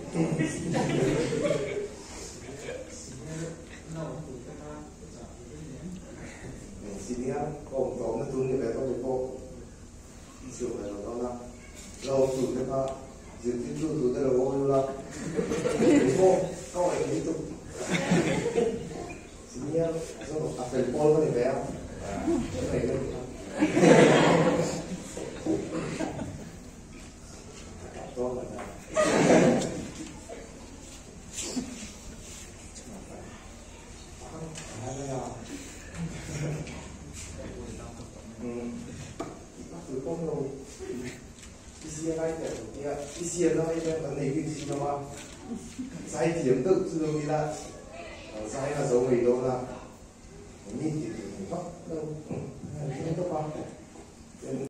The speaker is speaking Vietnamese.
sini kan kong itu nih betul betul isu betul lah lâu tuh cái apa jadi tuh dari awal lah kau yang itu sini ya so apel pol kan ya一些那一边的那个西的嘛，在点都知道你啦，在那时候没有啦，你点点嘛，那